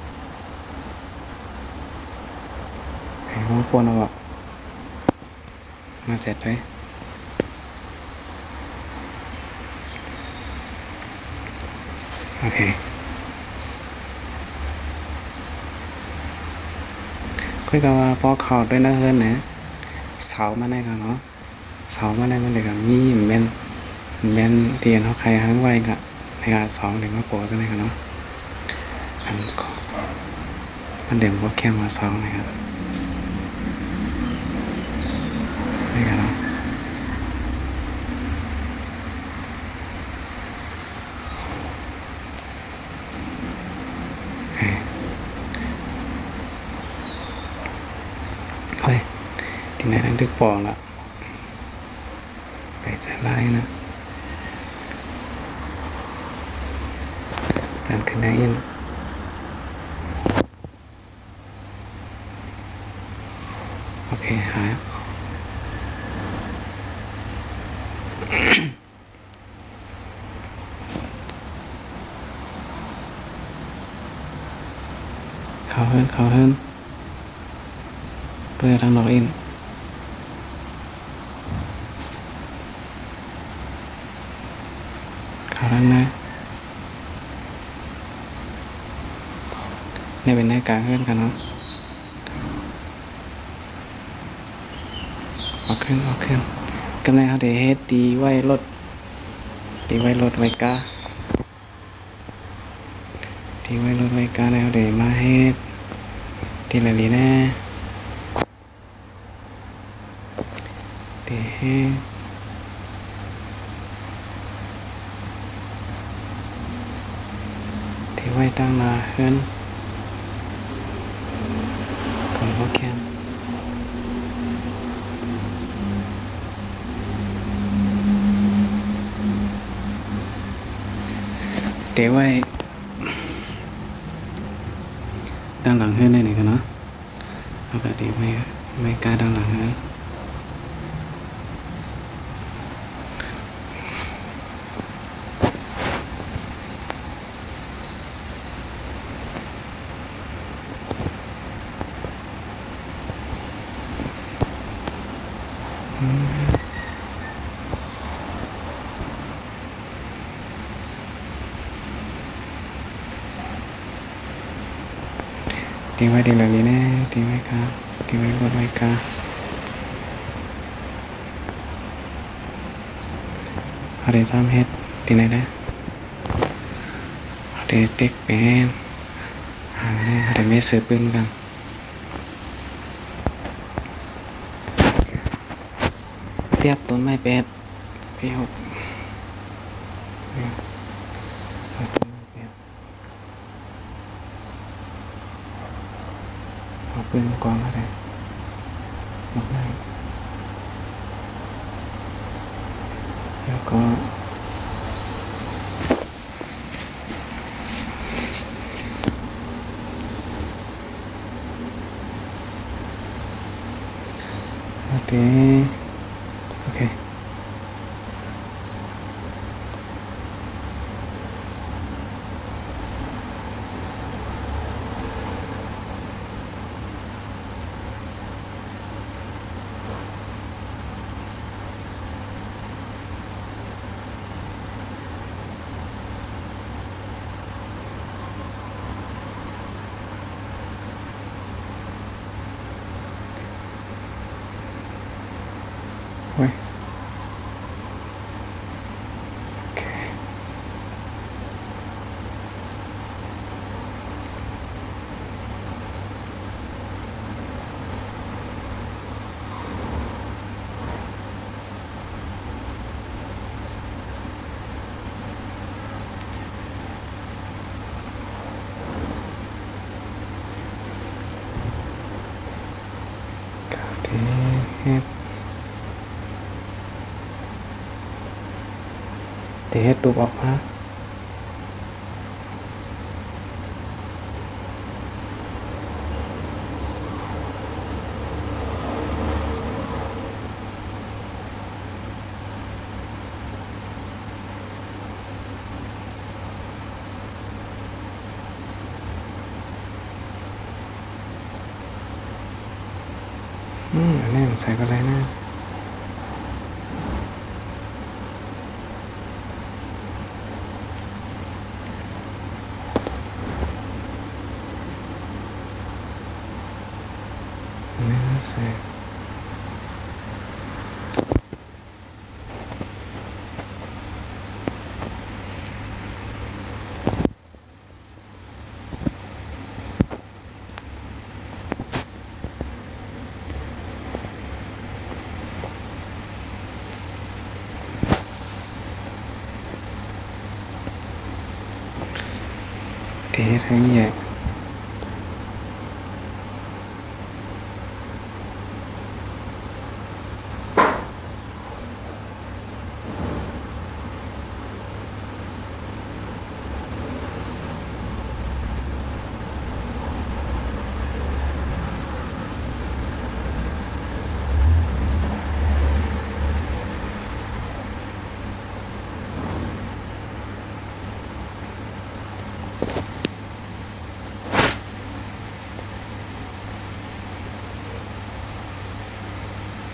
ให้ห้องปนเอาออกมาเจ็ดเลยโอเคคุยกันว่าพอเข่าด้วยนะเฮิร์นนะเสามาได้กันเนาะเสามาได้มันเด็กกับยี่เมนเมนเตียนเขาใครหังไว้กับในการสองเด็กมาโปะใช่ไหมกันเนาะอันก็มันเด็กว่าแค่มาเสานะครับนี่กันเนาะเฮ้ยที่ไหนทั้งทึกปองละไปจะไล่นะจันขึ้นได้ยินโอเคหายเขาเฮิร์นเขาเฮิร์นเพื่อทางดอกอินทั้งหน้านี่เป็นหน้ากากเพื่อนกันเนาะออกขึ้นออกขึ้นกำลังเขาได้เฮ็ดตีไว้รถตีไว้รถไว้กาตีไว้รถไว้กาแล้วเขาได้มาเฮ็ดทีละลีแน่ตีเฮ็ดตีไว้ตั้งหน้าเฮือนก่อนพวกแคนตีไว้ด้านหลังเฮือนได้ไหนกันเนาะเอาแบบตีไว้ไม่กล้าด้านหลังเฮือนตีไว้ดีเลยแน่ตีไว้กาตีไว้รถไว้กาเอาเดี๋ยวซ้ำเฮ็ดตีไหนนะเอาเดี๋ยวเต็กเป็นหาเอาเดี๋ยวไม่ซื้อปืนกันเทียบต้นไม้เป็ดพี่หกเอาปืนกองอะไรหมดเลยแล้วก็โอเคโอเคเว้ยโอเคกาเทเฮ็ดเทเฮ็ดรูปออกมาอืมอันนี้มันใส่ก็ได้นะอันนี้มันใส่เทเฮ็ดให้ใหญ่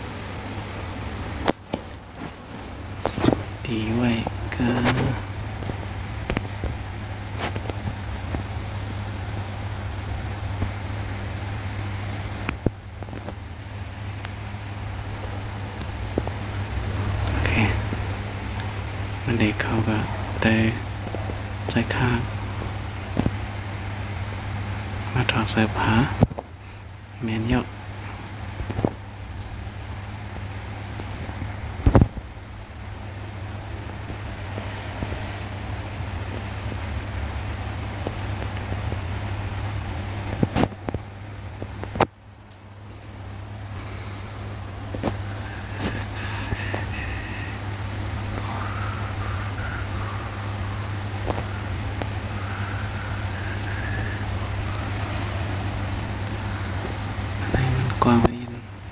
ตีไว้ก็เด็กเขาก็แต่ใจข้างมาถอดเสื้อผ้าแมนยกกว้างไปอิน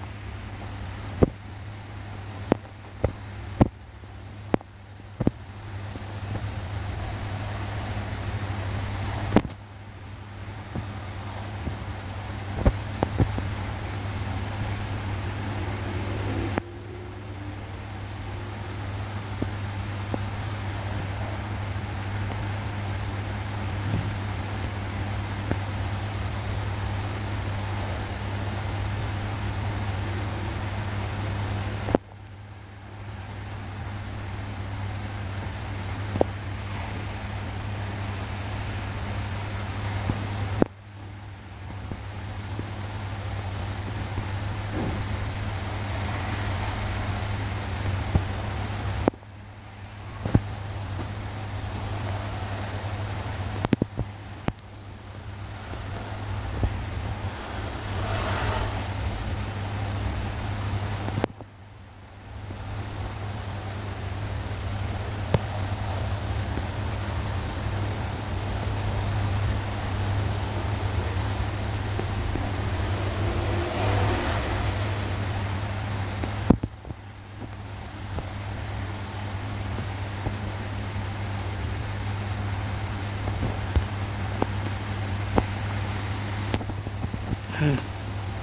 เฮ้ย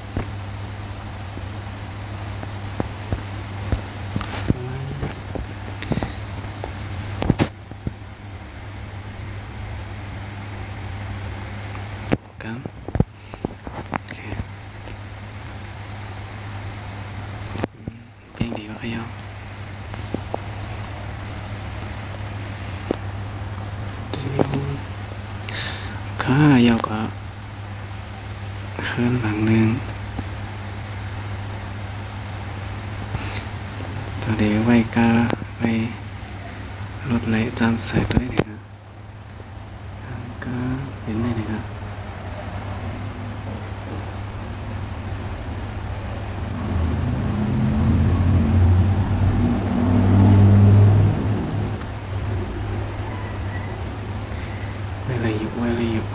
ครับโอเคเพลงดีกว่าขยอข้ายาวก็เคลื่อนหลังหนึ่งตัวเดียวไว้ก็ไว้ลดไหลจำใส่ด้วยนะครับก็เป็นได้นะครับไว้อะไรอยู่ไว้อะไรอยู่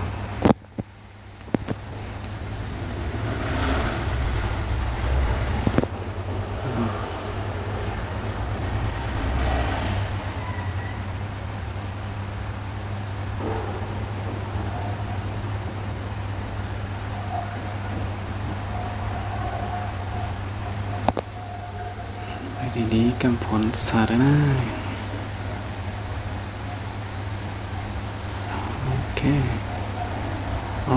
ดีๆกำผลสาธารณะโอเคอ๋อ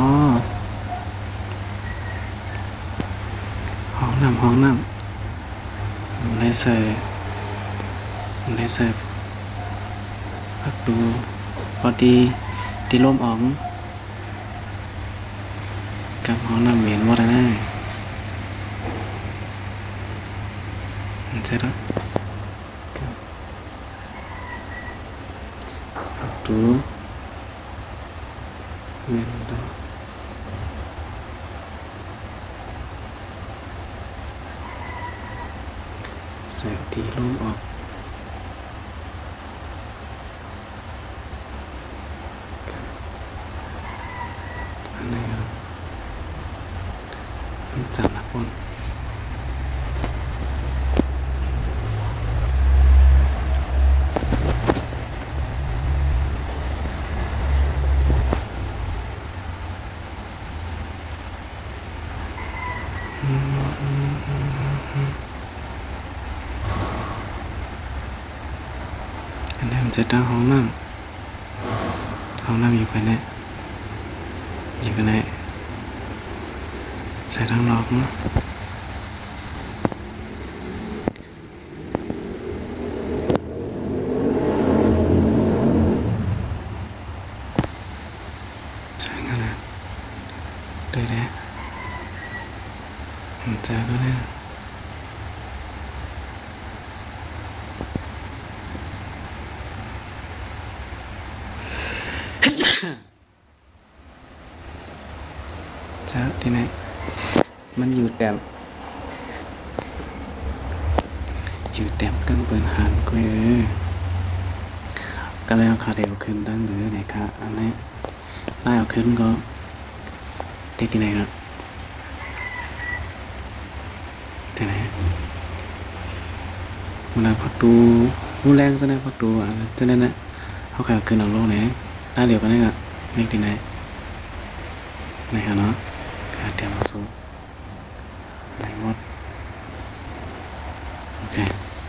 ห้องน้ำห้องน้ำในเสิร์ในเสิร์พักดูพอดีตีลมออกกับห้องน้ำเหม็นหมดแล้วนะใช่แล้วดูเงินดอกแสงตีลมออกอันนี้ครับจับหลักบนอันนี้มันจะตั้งห้องน้ำห้องน้ำอยู่ภายในอยู่ภายในใส่ทางนอกนะแต้มอยู่แต้มกันเปิดหันก็เออก็แล้วขาเดียวขึ้นดังหรือไหนครับอันนี้ไล่เอาขึ้นก็เทคที่ไหนครับที่ไหนมันพักดูมูแรงจะได้พักดูอ่ะจะได้นะเขาขยับขึ้นเอาลงไหนไล่เดียวกันได้ครับเทคที่ไหนไหนครับเนาะขาเดียวมาสู้ไหนหมดโอเค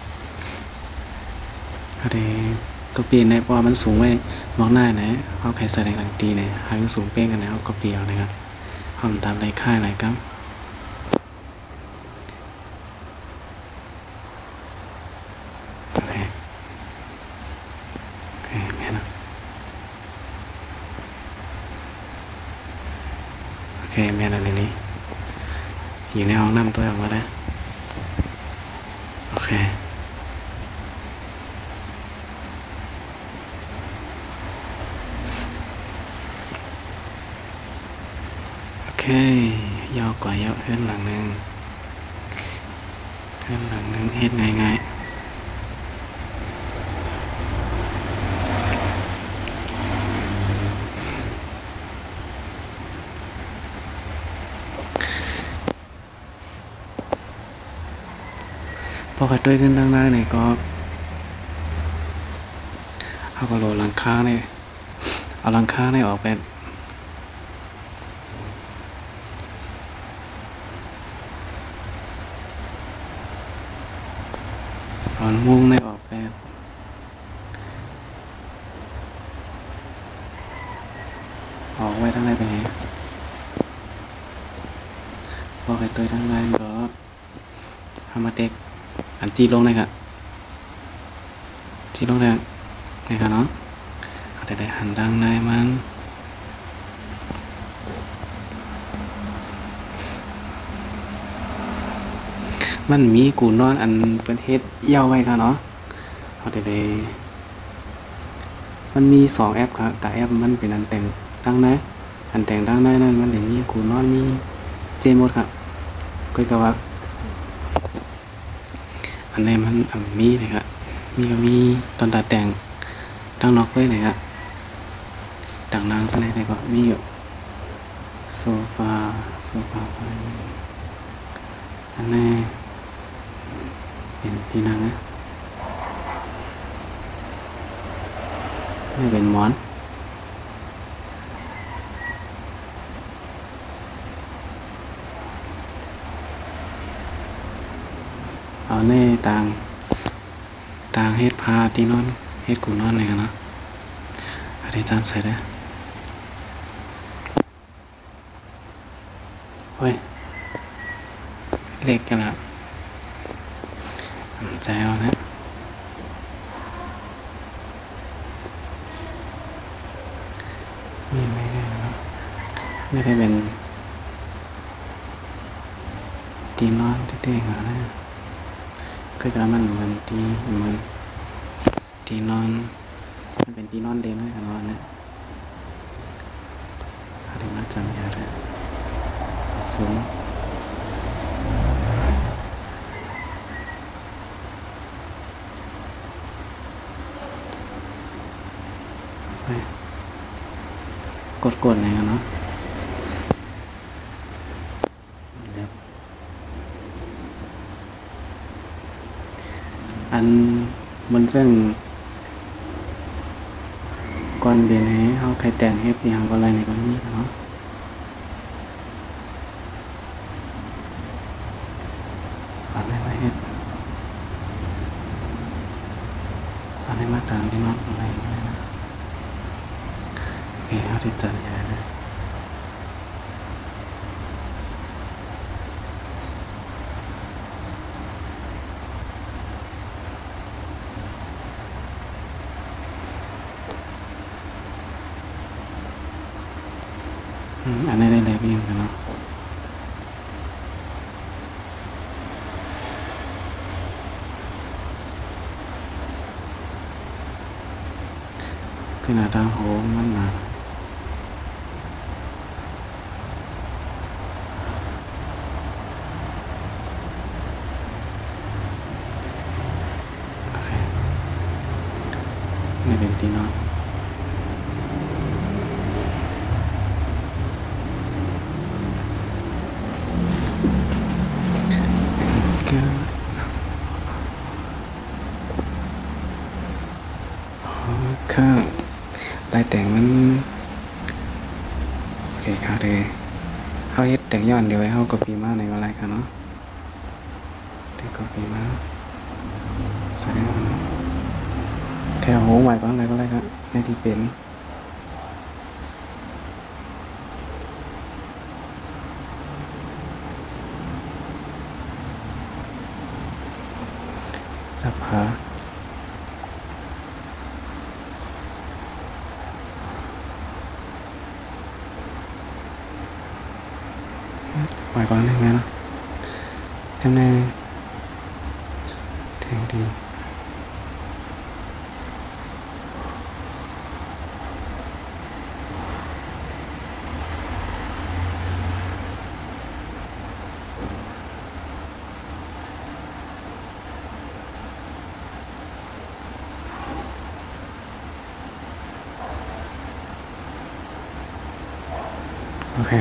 อะไรก็เปลี่ยนในเพราะมันสูงไว้มองหน้าไหนเขาใครแสดงหลังตีไหนหางสูงเป้งกันไหนเขาก็เปลี่ยนนะครับห้องตามไรค่ายไหนครับโอเคโอเคแม่นะโอเคแม่นะในนี้อยู่ในห้องน้ำตัวออกมาได้โอเคโอเคยาวกว่ายาวเฮ็ดหลังหนึ่งเฮ็ดหลังหนึ่งเฮ็ดง่ายๆพอขัดด้วยขึ้นด้านหน้าเนี่ยก็เอากระโหลกหลังคาเนี่ยเอาหลังคาเนี่ยออกไปถอนมุ้งเนี่ยออกไปออกไว้ทั้งไรไปไหนพอขัดด้วยทั้งไรก็ทำมาเต็กอันจีลงเลยครับจีลงเลยนะครับเนาะเอาแต่ได้หันดังในมันมันมีกูนอนอันเป็นเฮ็ดเย่าไว้ครับเนาะเอาแต่ได้มันมีสองแอปครับแต่แอปมันเป็นอันแต่งดังในอันแต่งดังในนั้นมันได้มีกูนอนมีเจมดครับก็คือว่าอันนี้มันมีนะครับมีก็มีตอนตัดแต่งตั้งนอกไว้นะครับดังนางสไลด์ได้ก็มีอยู่โซฟาโซฟาไปอันนี้เป็นที่นั่งนะนี่เป็นหมอนเอาแน่ต่างต่างเฮ็ดพาที่นอนเฮ็ดกูนอนเลยกันนะอะไรจำใส่ได้เฮ้ยเล็กกันละใจเอานะนี่ไม่ได้นะไม่ได้เป็นตีนอนเต้ๆเหรอนะก็จะมันเหมือนตีเหมือนตีนอนมันเป็นตีนอนเด่นเลยกันนอนนะอะไรมาจำยาเลยสูงกดๆเลยกันเนาะอันมันซึ่งก่อนเรียนให้เขาใครแต่งเฮ็ดอย่างอะไรในก่อนนี้เนาะอันนี้มาเฮ็ดอันนี้มาตามที่นอนอะไรนะโอเคเขาได้จัดยาเลยอันนี้ได้เลยพี่ยังกันเนาะขนาดทางโหมมันมาเป็นที่นอนก็ข้างลายแต่งมันโอเคครับเลยเขาเฮ็ดแต่งย้อนเดี๋ยวไว้เขาก็ปีมาในอะไรกันเนาะแต่ก็ปีมาแสดงว่าแค่โหไหวบ้างอะไรก็ได้ครับในที่เป็นจับผาไหวบ้างได้ไงเนาะจำได้แทงดีโอเค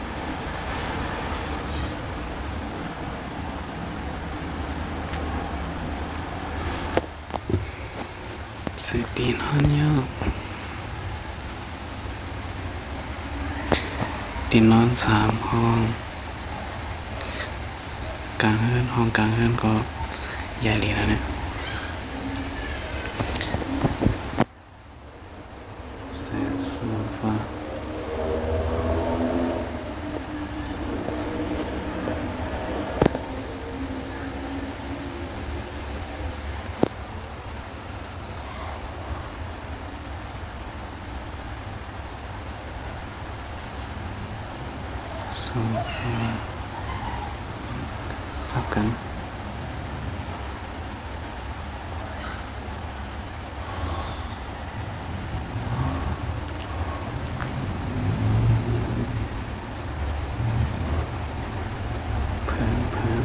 สุดดีนอนอยู่ดินนอนสามห้องกลางเฮือนห้องกลางเฮือนก็ใหญ่เลยแล้วเนี่ยเซโซฟาโซฟาจับกันเพิ่มเพิ่ม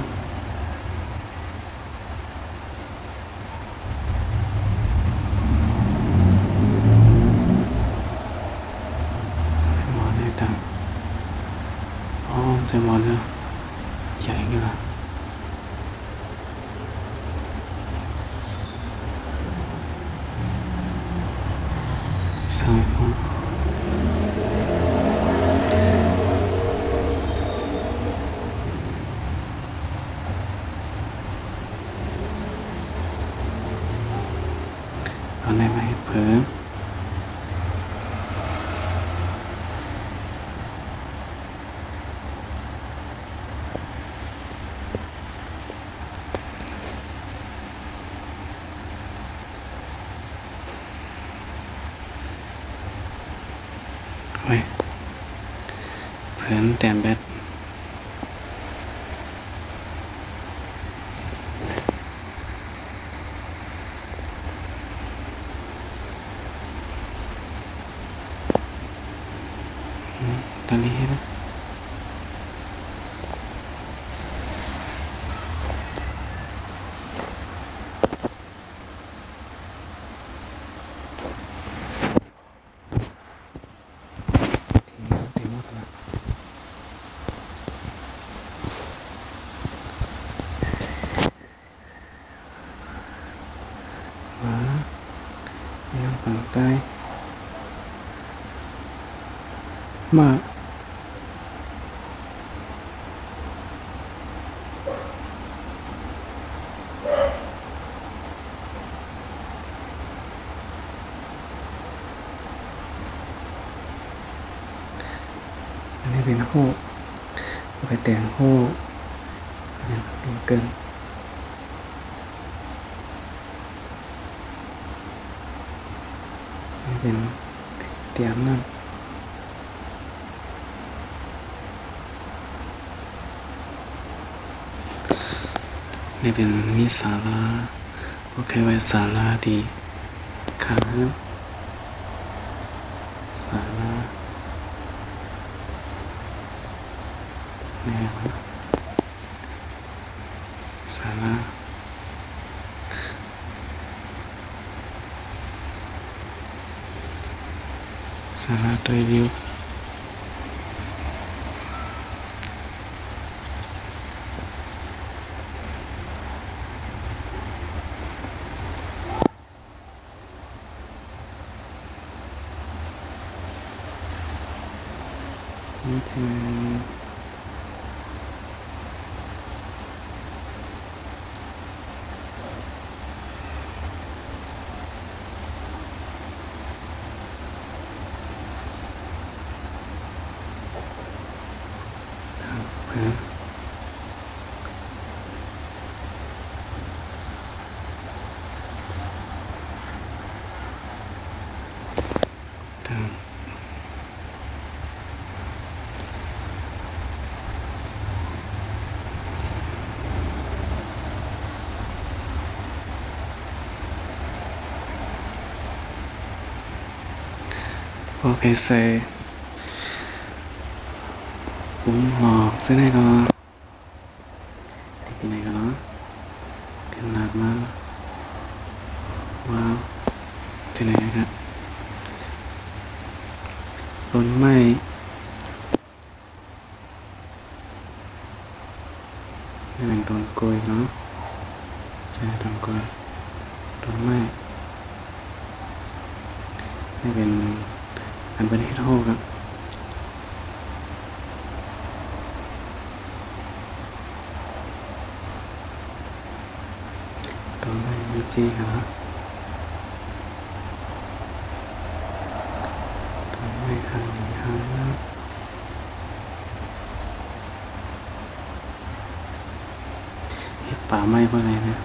หมอนให้ตังอ๋อเจอหมอนแล้วใหญ่ขึ้นละใช่ครับเอาไหนมาให้เพิ่มเว้ยเพิ่มแต้มแบตตอนนี้นะทีมหมดแล้วว้ายังฝั่งใต้มาอันนี้เป็นหูเอาไปแต่งหูเนี่ยดูเกินนี่เป็นเตรียมนั่นนี่เป็นมีศาลาโอเคไว้ศาลาดีข้างนะศาลาเนี่ยครับศาลาสาระตัววิวนี่เธอเพื่อทางพอเพเซอุ้มหอกซึ่งไหนก็ที่ไหนก็เนาะขนาดมาว้าวที่ไหนครับต้นไม้นี่เป็นต้นกล้วยเนาะใช่ต้นกล้วยต้นไม้นี่เป็นอันเป็นเฮดโฮครับต้นไม้วิจิครับต้นไม้ทางนี้ครับเห็ดป่าไม้เพราะอะไรนะ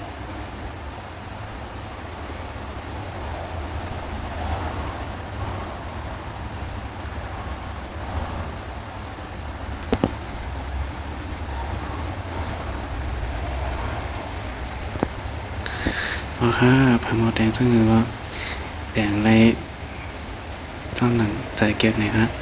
เพราะค่าพาโมแดงซึ่งคือว่าแดงไรจ้องหนังใจเก็บหน่อยครับ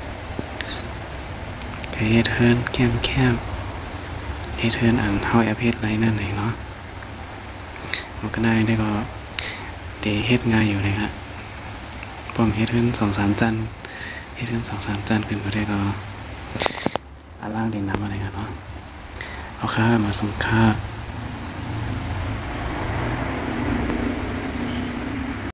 เฮ็ดเฮิร์นแคมแคมเฮ็ดเฮิร์นอ่านเฮาแอปเฮ็ดไรนั่นไหนเนาะมันก็ได้ได้ก็เดเฮ็ดง่ายอยู่เลยครับป้อมเฮ็ดเฮิร์นสองสามจันเฮ็ดเฮิร์นสองสามจันขึ้นก็ได้ก็อาล่างเด่นน้ำอะไรกันเนาะเอาค่ามาส่งค่า